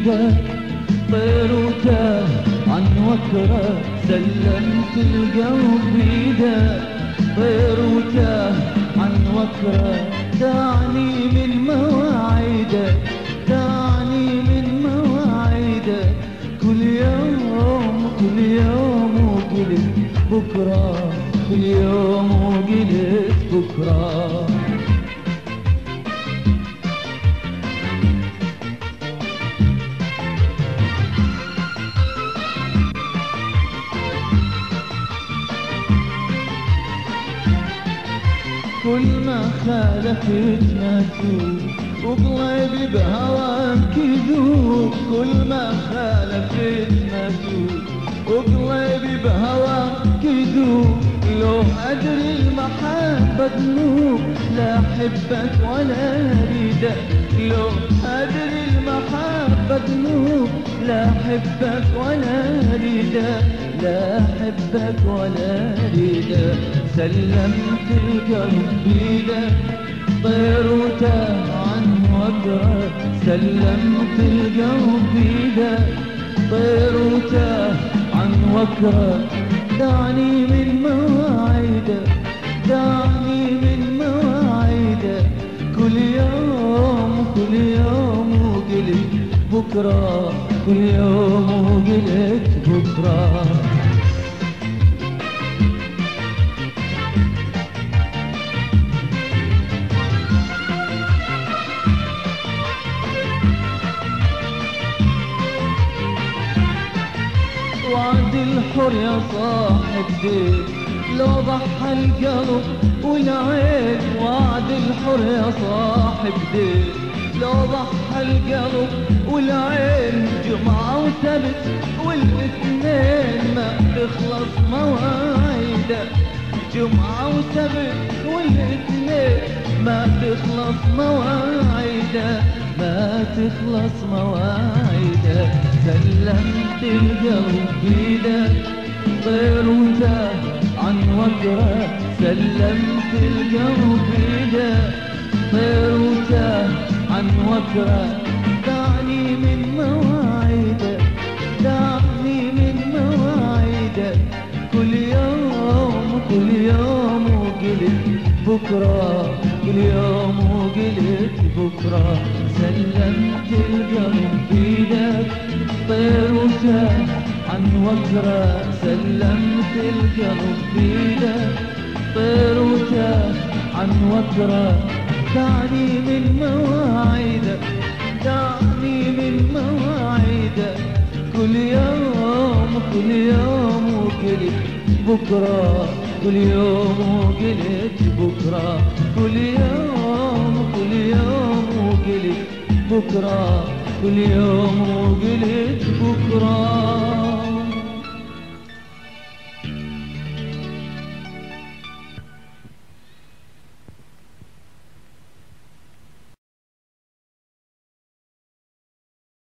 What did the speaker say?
بيده طير وتاه عن وكره، سلمت القلب بيده طير وتاه عن وكره، دعني من مواعيده دعني من مواعيده، كل يوم كل يوم وقلت بكره، كل يوم وقلت بكره. كل ما خالفت مسوق وقلبي بهواك يذوب، كل ما خالفت مسوق وقلبي بهواك يذوب، لو أدري المحبة ذنوب لا أحبك ولا أريدك، لو أدري المحبة ذنوب لا أحبك ولا أريدك، لا أحبك ولا أريدك، سلمت القلب بيدك طير وتاه عن وكره، سلمت القلب بيدك طير وتاه عن وكره، دعني من مواعيدك دعني من مواعيدك، كل يوم كل يوم وقلت بكره، كل يوم وقلت بكره. وعد الحر يا صاحب ديك لو ضحى القلب والعين، وعد الحر يا صاحب ديك لو ضحى القلب والعين، جمعة وسبت والاثنين ما تخلص مواعيده، جمعة وسبت والاثنين ما تخلص مواعيده، ما تخلص مواعيده، سلمت القلب بيدك طير وتاه عن وكره، سلمت القلب بيدك طير وتاه عن وكره، دعني من مواعيدك دعني من مواعيدك، كل يوم كل يوم وقلت بكره، كل يوم وقلت بكره، سلمت القلب بيدك طير وتاه عن وكره، سلمت القلب بيدك طير وتاه عن وكره، دعني من مواعيدك دعني من مواعيدك، كل يوم كل يوم وقلت بكره، كل يوم وقلت بكره، كل يوم كل يوم وقلت بكره، كل يوم وقلت بكره.